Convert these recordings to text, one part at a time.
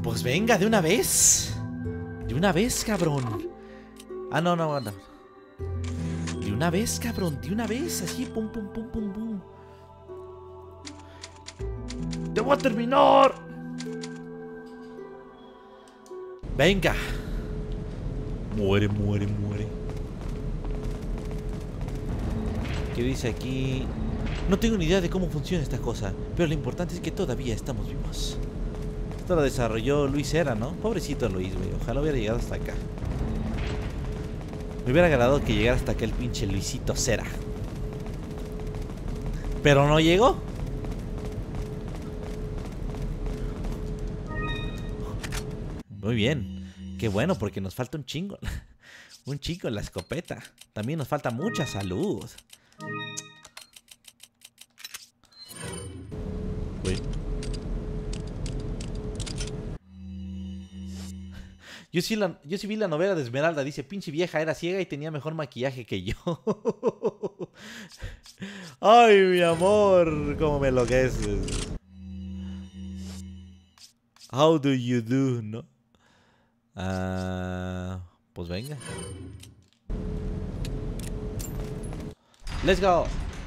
Pues venga, de una vez. De una vez, cabrón. Ah, no. De una vez, cabrón, de una vez. Así, pum. ¡Te voy a terminar! Venga. Muere. ¿Qué dice aquí? No tengo ni idea de cómo funciona esta cosa, pero lo importante es que todavía estamos vivos. Esto lo desarrolló Luis Cera, ¿no? Pobrecito Luis, güey. Ojalá hubiera llegado hasta acá. Me hubiera agradado que llegara hasta acá el pinche Luisito Cera. Pero no llegó. Muy bien. Qué bueno, porque nos falta un chingo. Un chingo en la escopeta. También nos falta mucha salud. Uy. Yo sí vi la novela de Esmeralda. Dice, pinche vieja era ciega y tenía mejor maquillaje que yo. Ay, mi amor, cómo me enloqueces. How do you do, ¿no? Pues venga. Let's go.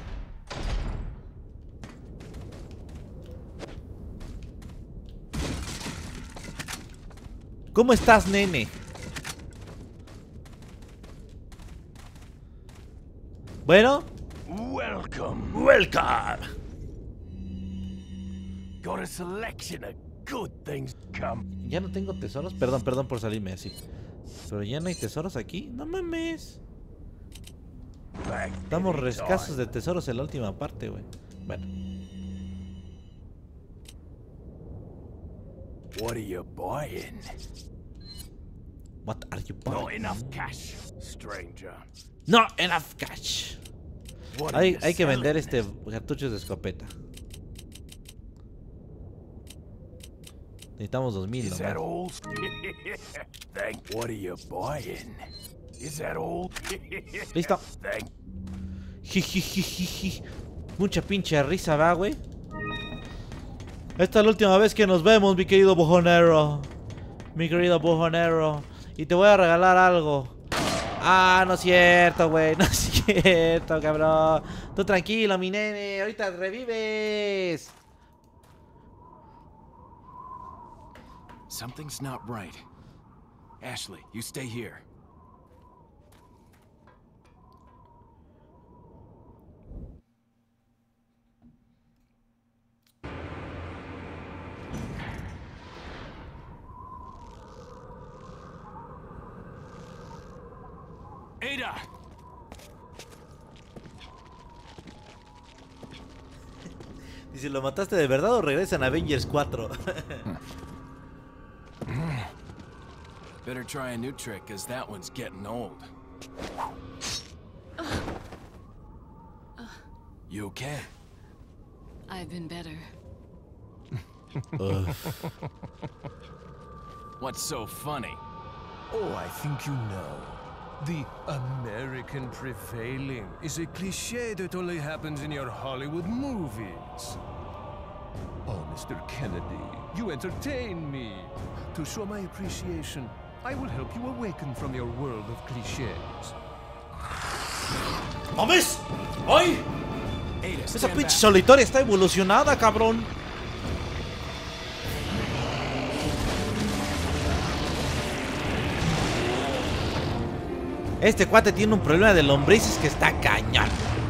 ¿Cómo estás, nene? Bueno. Welcome. Got a selection of good things to come. Ya no tengo tesoros. Perdón por salirme así. Pero ya no hay tesoros aquí. No mames. Estamos escasos de tesoros en la última parte, güey. Bueno. What are you buying? What are you buying? Not enough cash, stranger. Not enough cash. Hay que vender cartuchos de escopeta. Necesitamos 2000 Is that nomás. all? What are you buying? Is that all? Listo. Jijijijiji. Mucha pinche risa, va, güey. Esta es la última vez que nos vemos, mi querido bujonero. Mi querido bujonero. Y te voy a regalar algo. Ah, no es cierto, güey. No es cierto, cabrón. Tú tranquilo, mi nene. Ahorita revives. Something's not right. Ashley, you stay here. Ada! Dice, ¿lo mataste de verdad o regresan a Avengers 4? Better try a new trick, cause that one's getting old. You okay? I've been better. What's so funny? Oh, I think you know. The American prevailing is a cliché that only happens in your Hollywood movies. Oh, Mr. Kennedy, you entertain me. To show my appreciation, I will help you awaken from your world of clichés. ¡Mames! ¡Ay! Ada, Esa stand pinche back. solitaria está evolucionada, cabrón. Este cuate tiene un problema de lombrices que está cañón.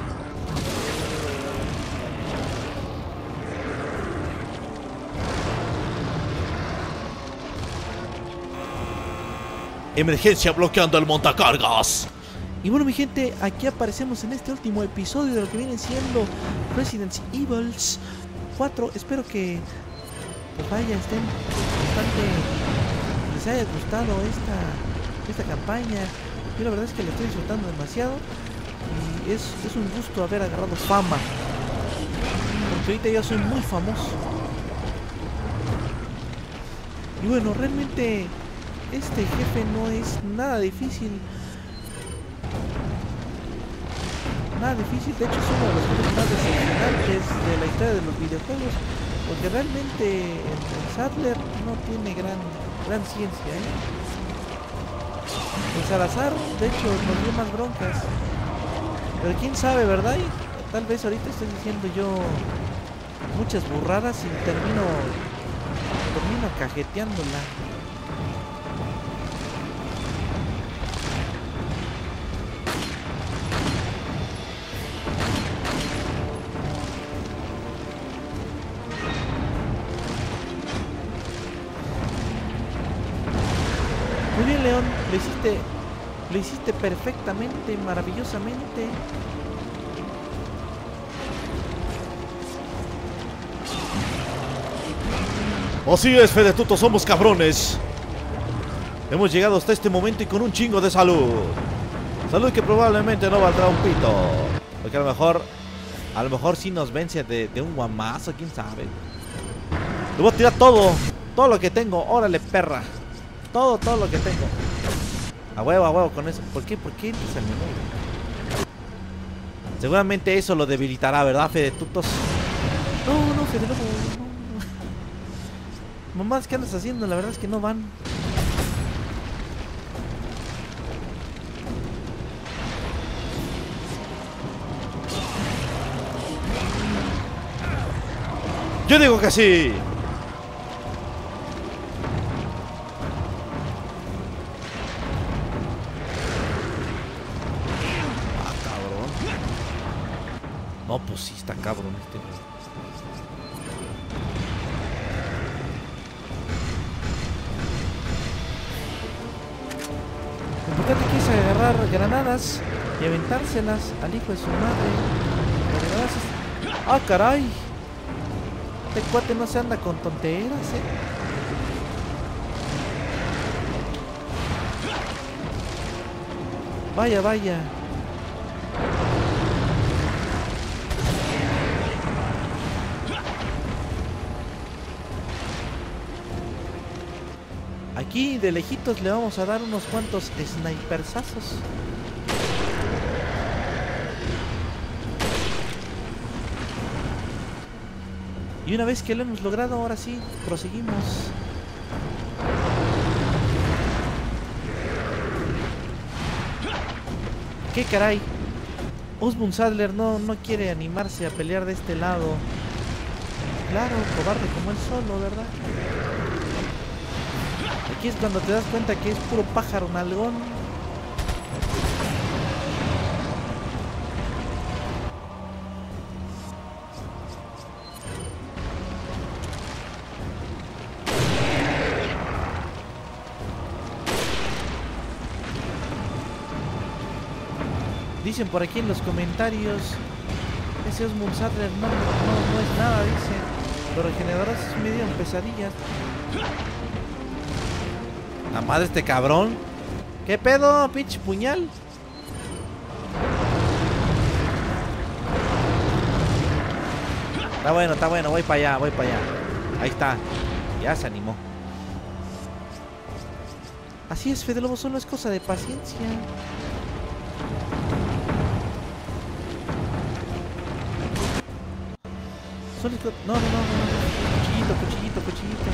Emergencia bloqueando el montacargas. Y bueno, mi gente, aquí aparecemos en este último episodio de lo que viene siendo Resident Evil 4. Espero que pues vaya, estén bastante, les haya gustado esta campaña. Yo la verdad es que la estoy disfrutando demasiado. Y es un gusto haber agarrado fama, porque ahorita yo soy muy famoso. Y bueno, realmente este jefe no es nada difícil. Nada difícil, de hecho es uno de los jefes más decepcionantes de la historia de los videojuegos. Porque realmente el Sadler no tiene gran ciencia, ¿eh? El Salazar, de hecho, nos dio más broncas. Pero quién sabe, ¿verdad? Y tal vez ahorita estoy diciendo yo muchas burradas y termino cajeteándola. Muy bien, León, lo hiciste perfectamente, maravillosamente. Así es, Fedetuto, somos cabrones. Hemos llegado hasta este momento y con un chingo de salud. Salud que probablemente no valdrá un pito. Porque a lo mejor sí nos vence de un guamazo, quién sabe. Le voy a tirar todo lo que tengo. Órale, perra. Todo lo que tengo. A huevo con eso. ¿Por qué entras al menú? Seguramente eso lo debilitará, ¿verdad, Fedetutos? No, Fede Lobo, no. Mamás, ¿qué andas haciendo? La verdad es que no van. Yo digo que sí. Ah, cabrón. No, pues sí está cabrón este. Lo importante que es agarrar granadas y aventárselas al hijo de su madre. ¡Ah, caray! Este cuate no se anda con tonteras, Vaya. Aquí de lejitos le vamos a dar unos cuantos snipersazos. Y una vez que lo hemos logrado, ahora sí, proseguimos. ¿Qué caray? Osmund Sadler no quiere animarse a pelear de este lado. Claro, cobarde como él solo, ¿verdad? Aquí es cuando te das cuenta que es puro pájaro nalgón. Dicen por aquí en los comentarios, ese Osmund Sadler no es nada, dicen. Los regeneradores me dieron pesadillas. La madre este cabrón. ¿Qué pedo, pinche puñal? Está bueno, voy para allá. Ahí está. Ya se animó. Así es, Fede Lobo, solo es cosa de paciencia. No. Cuchillito.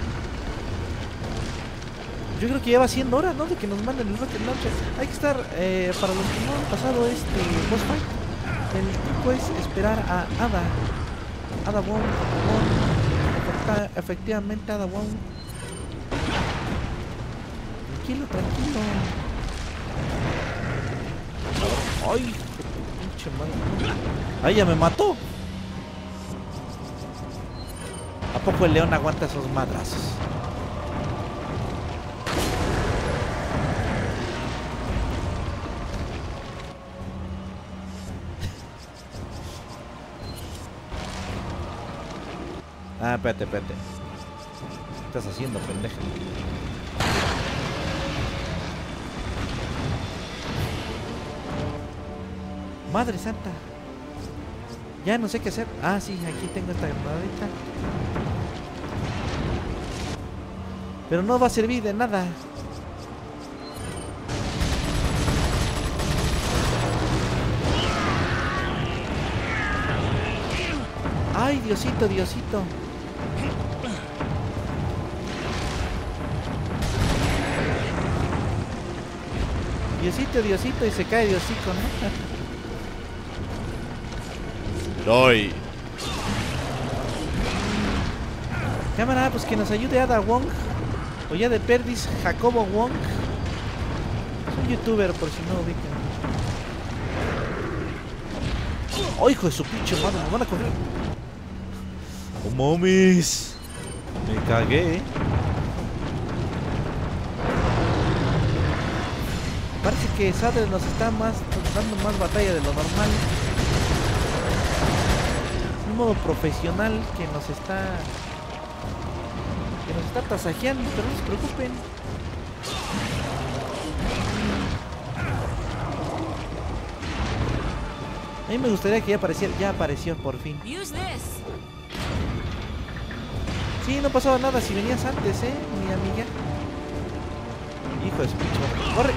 Yo creo que ya va siendo hora, ¿no? De que nos manden el Rocket Launcher. Hay que estar, para los que no han pasado este boss fight, el truco es esperar a Ada Wong. Efectivamente, Ada Wong. Tranquilo. Ay, pinche madre. Ay, ya me mató. ¿A poco el león aguanta esos madrazos? Ah, espérate. ¿Qué estás haciendo, pendeja? Madre santa. Ya no sé qué hacer. Ah, sí, aquí tengo esta granadita. Pero no va a servir de nada. Ay, Diosito. Diosito, Diosito, y se cae Diosito, ¿no? Doy. Cámara, pues que nos ayude Ada Wong. O ya de perdis, Jacobo Wong. Es un youtuber, por si no ubican. ¡Oh, hijo de su pinche madre! ¡Me van a correr! ¡Oh, mames! Me cagué. Parece que Sadler nos está dando más batalla de lo normal. Es un modo profesional que nos está tasajeando, pero no se preocupen. A mí me gustaría que ya apareciera. Ya apareció por fin. Sí, no pasaba nada si venías antes, mi amiga. Hijo de su pinche madre. ¡Corre!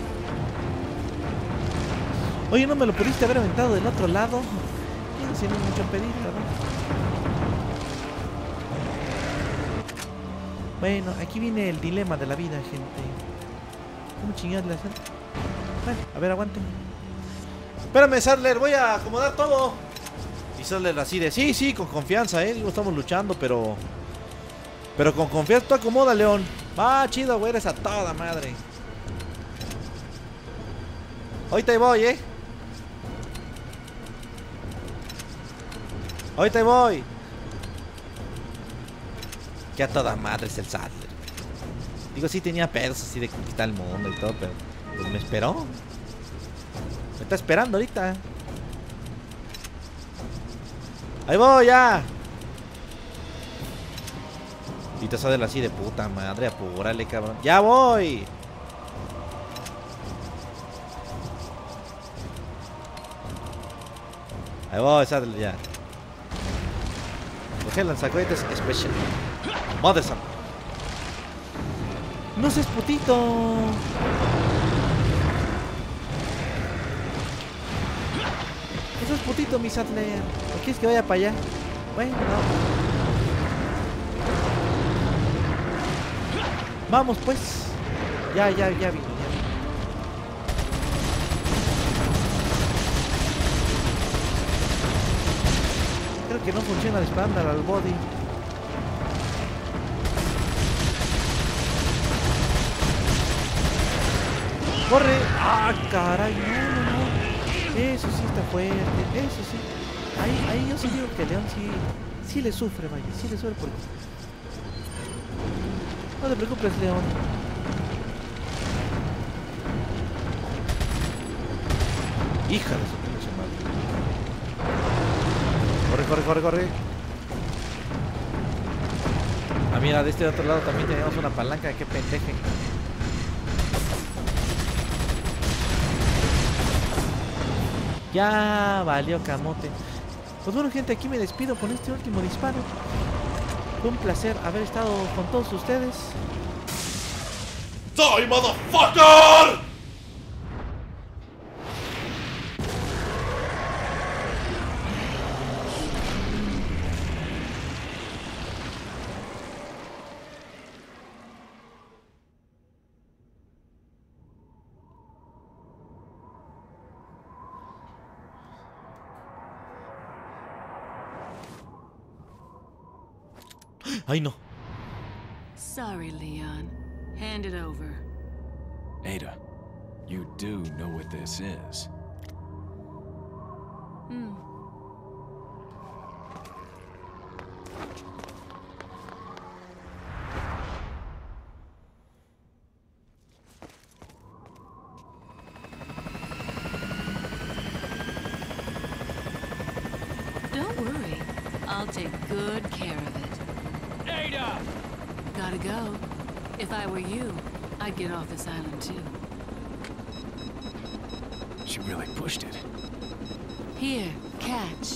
Oye, ¿no me lo pudiste haber aventado del otro lado? Si no es mucho pedir, ¿no? Bueno, aquí viene el dilema de la vida, gente. ¿Cómo chingados le hacen? Bueno, a ver, aguanten. Espérame, Sadler, voy a acomodar todo. Y Sadler así de, sí, con confianza, digo, estamos luchando, pero con confianza. Tú acomoda, León. Va, chido, güey, eres a toda madre. Ahorita voy, Ahorita voy. Que a toda madre es el Sadler. Digo, sí tenía pedos así de conquistar el mundo y todo, pero pues me esperó. Me está esperando ahorita. Ahí voy ya. Y te Sadler así de puta madre, apúrale, cabrón. ¡Ya voy! Ahí voy, Sadler, ya. Coge el lanzacohetes especial. Madison. ¡No seas putito! No seas putito, mi Sadler. ¿O quieres que vaya para allá? Bueno, vamos pues. Ya vino. Creo que no funciona disparando al body. ¡Corre! ¡Ah, caray! No. Eso sí está fuerte. Eso sí. Ahí yo sí digo que León sí le sufre, vaya. Sí le sufre porque... No te preocupes, León. Hija de su pinche madre. Corre. Ah, mira, de este otro lado también tenemos una palanca. Qué pendeje. Ya valió camote. Pues bueno, gente, aquí me despido con este último disparo. Fue un placer haber estado con todos ustedes. ¡Die, motherfucker! Ay, no. Sorry, Leon. Hand it over. Ada, you do know what this is. Don't worry. I'll take good care of it. Ada! Gotta go. If I were you, I'd get off this island too. She really pushed it. Here, catch.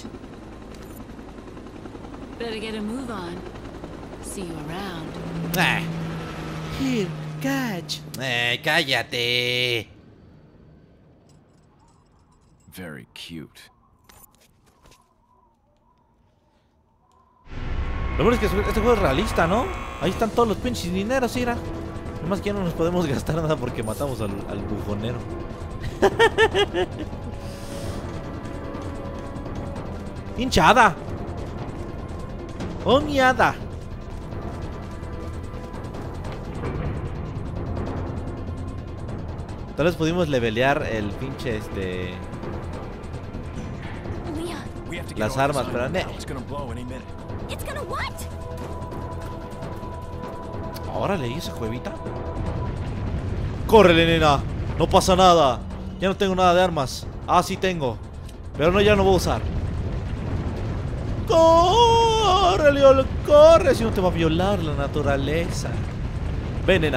Better get a move on. See you around. Here, catch. Cállate. Very cute. Lo bueno es que este juego es realista, ¿no? Ahí están todos los pinches dineros, mira. Nomás que ya no nos podemos gastar nada porque matamos al bufonero. ¡Hinchada! ¡Oh, miada! Tal vez pudimos levelear el pinche Leon, las armas, pero no. It's gonna blow any minute. it's gonna what? Órale, ¿y esa cuevita? ¡Córrele, nena! No pasa nada. Ya no tengo nada de armas. Ah, sí tengo. Pero no, ya no voy a usar. ¡Corre, Leon! ¡Corre! Si no te va a violar la naturaleza. Ven, nena.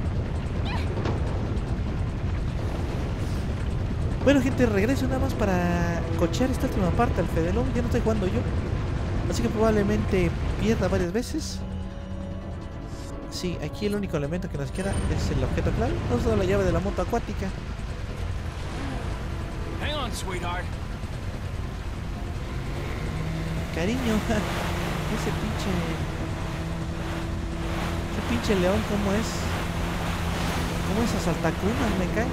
Bueno, gente, regreso nada más para cochear esta última parte al Fedelón. Ya no estoy jugando yo, así que probablemente pierda varias veces. Sí, aquí el único elemento que nos queda es el objeto clave. Nos da la llave de la moto acuática. Hang on, sweetheart. Cariño, ese pinche león, ¿cómo es? ¿Cómo es asaltacunas? Me cae.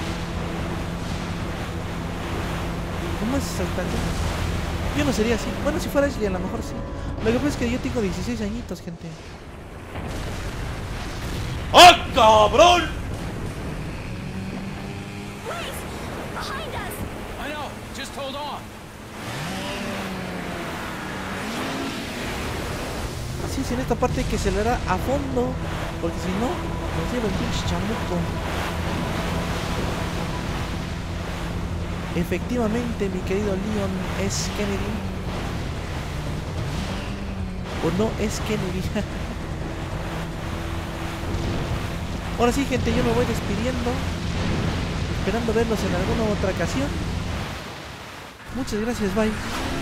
¿Cómo es asaltacunas? Yo no sería así. Bueno, si fuera así, a lo mejor sí. Lo que pasa es que yo tengo 16 añitos, gente. ¡Ah, cabrón! Behind us! I know. Just hold on. Así es, en esta parte hay que acelerar a fondo, porque si no, nos lleva el pinche chamuco. Efectivamente, mi querido Leon es Kennedy. ¿O no es Kennedy? Ahora sí, gente, yo me voy despidiendo, esperando verlos en alguna otra ocasión. Muchas gracias, bye.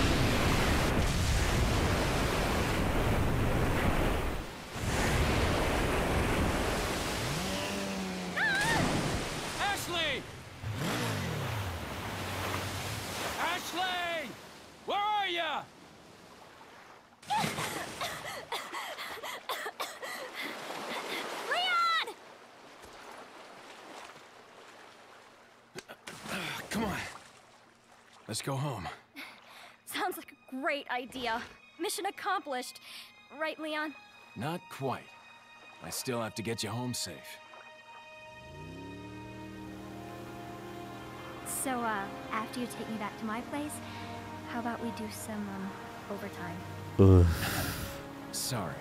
Ashley! Ashley! Where are ya? Leon! Come on. Let's go home. Sounds like a great idea. Mission accomplished. Right, Leon? Not quite. I still have to get you home safe. So, after you take me back to my place, how about we do some, overtime? Sorry.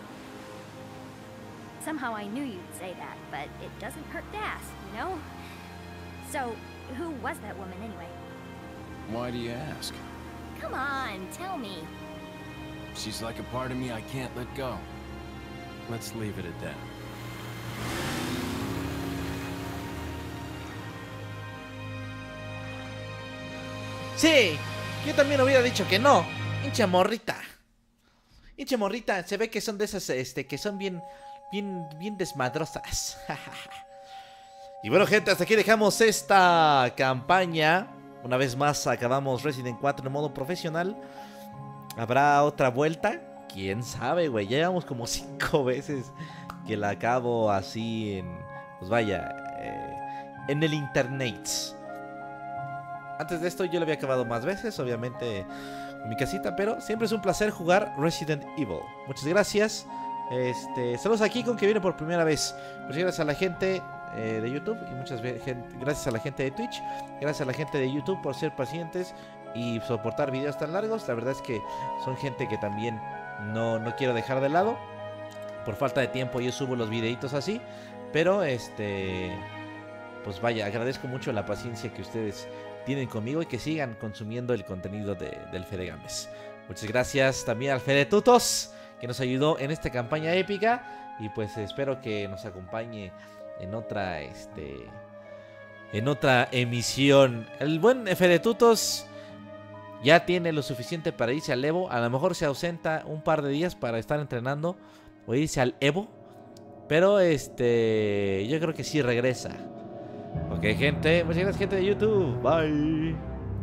Somehow I knew you'd say that, but it doesn't hurt to ask, you know? So, who was that woman anyway? Why do you ask? Come on, tell me. She's like a part of me I can't let go. Let's leave it at that. Sí, yo también hubiera dicho que no. Hincha morrita. Hincha morrita, se ve que son de esas, que son bien desmadrosas. Y bueno, gente, hasta aquí dejamos esta campaña. Una vez más acabamos Resident 4 en modo profesional. ¿Habrá otra vuelta? Quién sabe, güey. Ya llevamos como 5 veces que la acabo así en... Pues vaya, en el internet. Antes de esto yo lo había acabado más veces, obviamente en mi casita, pero siempre es un placer jugar Resident Evil. Muchas gracias. Saludos a Kikon, que viene por primera vez. Muchas gracias a la gente de YouTube y muchas gracias a la gente de Twitch. Gracias a la gente de YouTube por ser pacientes y soportar videos tan largos. La verdad es que son gente que también no quiero dejar de lado. Por falta de tiempo yo subo los videitos así, pero pues vaya, agradezco mucho la paciencia que ustedes tienen conmigo y que sigan consumiendo el contenido del Fede Gámez. Muchas gracias también al Fede Tutos, que nos ayudó en esta campaña épica, y pues espero que nos acompañe en otra emisión. El buen Fede Tutos ya tiene lo suficiente para irse al Evo. A lo mejor se ausenta un par de días para estar entrenando o irse al Evo, pero yo creo que sí regresa. Ok, gente, muchas gracias, gente de YouTube. Bye.